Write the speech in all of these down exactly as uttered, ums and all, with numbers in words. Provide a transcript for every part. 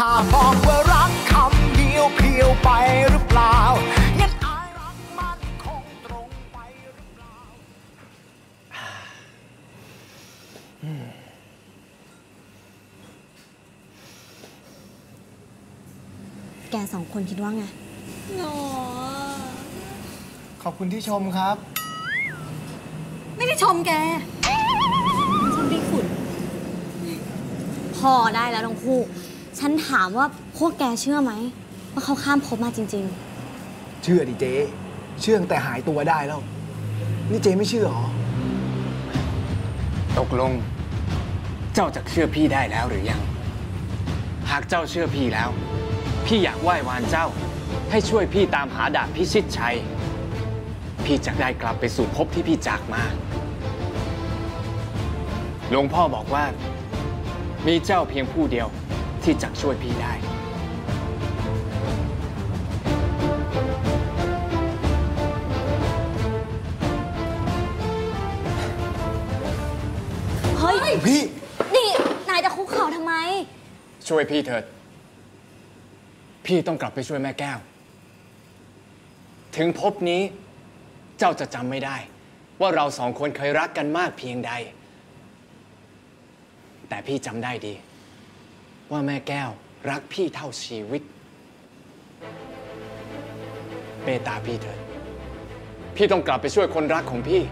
ถ้าบอกว่ารักคำเดียวเพียวไปหรือเปล่างั้นอายรักมันคงตรงไปหรือเปล่าแกสองคนคิดว่าไงหนอขอบคุณที่ชมครับไม่ได้ชมแกชมพี่ขุนพอได้แล้วทั้งคู่ฉันถามว่าพวกแกเชื่อไหมว่าเขาข้ามภพมาจริงๆเชื่อดิเจ๊เชื่อแต่หายตัวได้แล้วนี่เจ๊ไม่เชื่อหรอตกลงเจ้าจะเชื่อพี่ได้แล้วหรือยังหากเจ้าเชื่อพี่แล้วพี่อยากไหว้วานเจ้าให้ช่วยพี่ตามหาดาบพิชิตชัยพี่จะได้กลับไปสู่ภพที่พี่จากมาหลวงพ่อบอกว่ามีเจ้าเพียงผู้เดียวที่จะช่วยพี่ได้เฮ้ยพี่นี่นายจะคุกเข่าทำไมช่วยพี่เถิดพี่ต้องกลับไปช่วยแม่แก้วถึงภพนี้เจ้าจะจำไม่ได้ว่าเราสองคนเคยรักกันมากเพียงใดแต่พี่จำได้ดีว่าแม่แก้วรักพี่เท่าชีวิตเมตตาพี่เถิดพี่ต้องกลับไปช่วยคนรักของพี่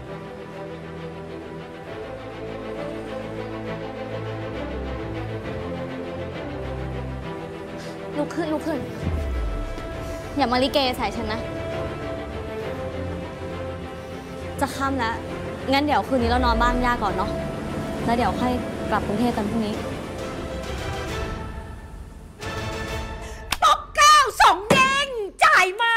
ลุกขึ้นลุกขึ้นอย่ามาลิเกใส่ฉันนะจะค่ำแล้วงั้นเดี๋ยวคืนนี้เรานอนบ้านย่าก่อนเนาะแล้วเดี๋ยวค่อยกลับกรุงเทพกันพรุ่งนี้ตกเก้าสองเด้งจ่ายมา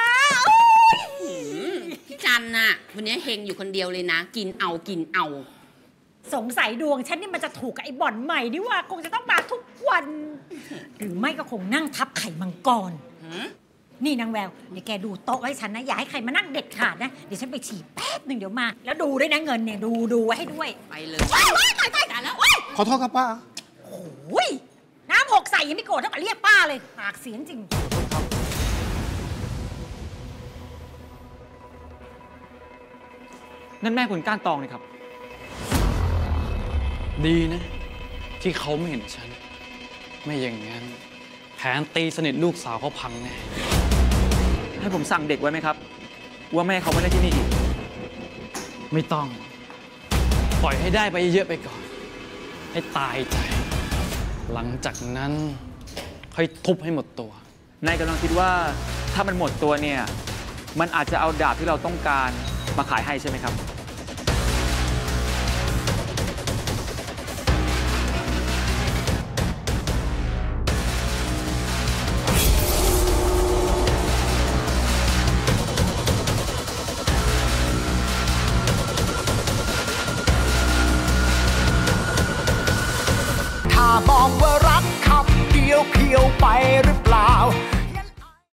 พี่จันน่ะวันนี้เฮงอยู่คนเดียวเลยนะกินเอากินเอาสงสัยดวงฉันนี่มันจะถูกกับไอ้บ่อนใหม่นี่ว่าคงจะต้องมาทุกวันหรือไม่ก็คงนั่งทับไข่มังกรนี่นางแววเดี๋ยวแกดูโต๊ะไว้ฉันนะอย่าให้ใครมานั่งเด็ดขาดนะเดี๋ยวฉันไปฉี่แป๊บหนึ่งเดี๋ยวมาแล้วดูด้วยนะเงินเนี่ยดูดูไว้ให้ด้วยไปเลยว้ายว้ายตายตายแล้วขอโทษครับป้าโอ้ยน้ำหกใส่ยังไม่โกรธเท่ากับเรียกป้าเลยปากเสียงจริงนั่นแม่คุณก้านตองเลยครับดีนะที่เขาไม่เห็นฉันไม่อย่างนั้นแผนตีสนิทลูกสาวเขาพังแน่ให้ผมสั่งเด็กไว้ไหมครับว่าแม่เขาไม่ได้ที่นี่อีกไม่ต้องปล่อยให้ได้ไปเยอะไปก่อนให้ตายใจหลังจากนั้นค่อยทุบให้หมดตัวนายกำลังคิดว่าถ้ามันหมดตัวเนี่ยมันอาจจะเอาดาบที่เราต้องการมาขายให้ใช่ไหมครับถ้าบอกว่ารักคำเดียวเพียวไปหรือ